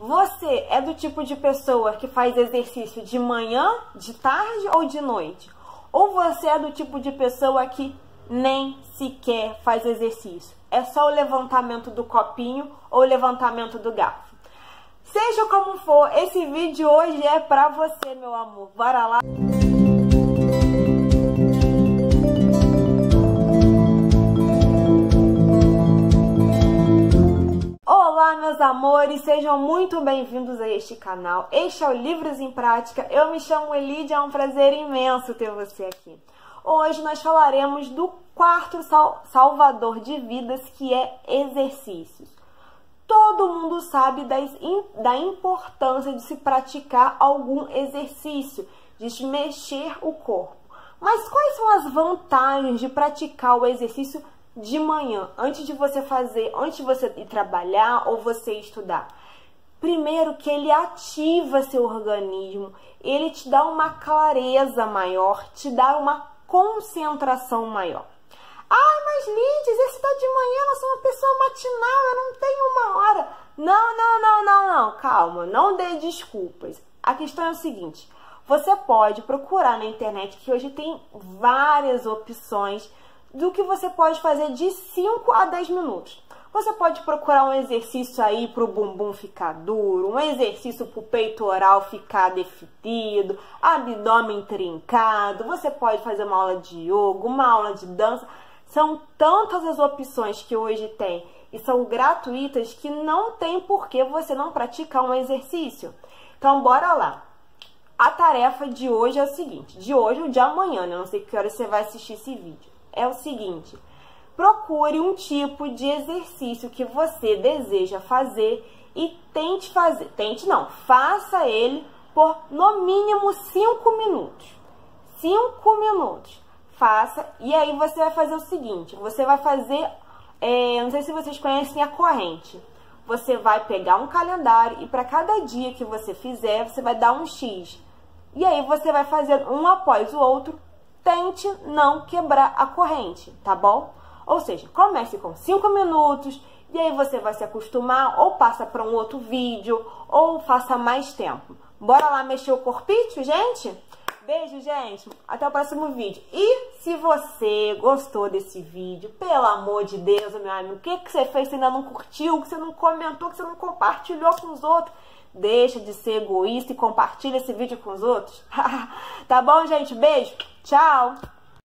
Você é do tipo de pessoa que faz exercício de manhã, de tarde ou de noite? Ou você é do tipo de pessoa que nem sequer faz exercício? É só o levantamento do copinho ou o levantamento do garfo? Seja como for, esse vídeo hoje é pra você, meu amor. Bora lá! Olá, meus amores, sejam muito bem-vindos a este canal. Este é o Livros em Prática. Eu me chamo Elidia, é um prazer imenso ter você aqui. Hoje nós falaremos do quarto salvador de vidas, que é exercícios. Todo mundo sabe da importância de se praticar algum exercício, de se mexer o corpo. Mas quais são as vantagens de praticar o exercício de manhã, antes de você ir trabalhar ou você estudar? Primeiro, que ele ativa seu organismo, ele te dá uma clareza maior, te dá uma concentração maior. Ai, mas Lides, esse tá de manhã, eu sou uma pessoa matinal, eu não tenho uma hora. Não, calma, não dê desculpas. A questão é o seguinte, você pode procurar na internet, que hoje tem várias opções do que você pode fazer de 5 a 10 minutos. Você pode procurar um exercício aí para o bumbum ficar duro, um exercício para o peitoral ficar definido, abdômen trincado. Você pode fazer uma aula de yoga, uma aula de dança. São tantas as opções que hoje tem e são gratuitas que não tem por que você não praticar um exercício. Então, bora lá. A tarefa de hoje é o seguinte, de hoje ou de amanhã, né? Não sei que hora você vai assistir esse vídeo. É o seguinte, procure um tipo de exercício que você deseja fazer e faça ele por no mínimo 5 minutos. 5 minutos. Faça, e aí você vai fazer o seguinte, você vai fazer, não sei se vocês conhecem a corrente. Você vai pegar um calendário e para cada dia que você fizer, você vai dar um X. E aí você vai fazer um após o outro. Tente não quebrar a corrente, tá bom? Ou seja, comece com 5 minutos e aí você vai se acostumar, ou passa para um outro vídeo, ou faça mais tempo. Bora lá mexer o corpinho, gente? Beijo, gente. Até o próximo vídeo. E se você gostou desse vídeo, pelo amor de Deus, meu amigo, o que você fez? Você ainda não curtiu, que você não comentou, que você não compartilhou com os outros? Deixa de ser egoísta e compartilha esse vídeo com os outros. Tá bom, gente? Beijo. Tchau.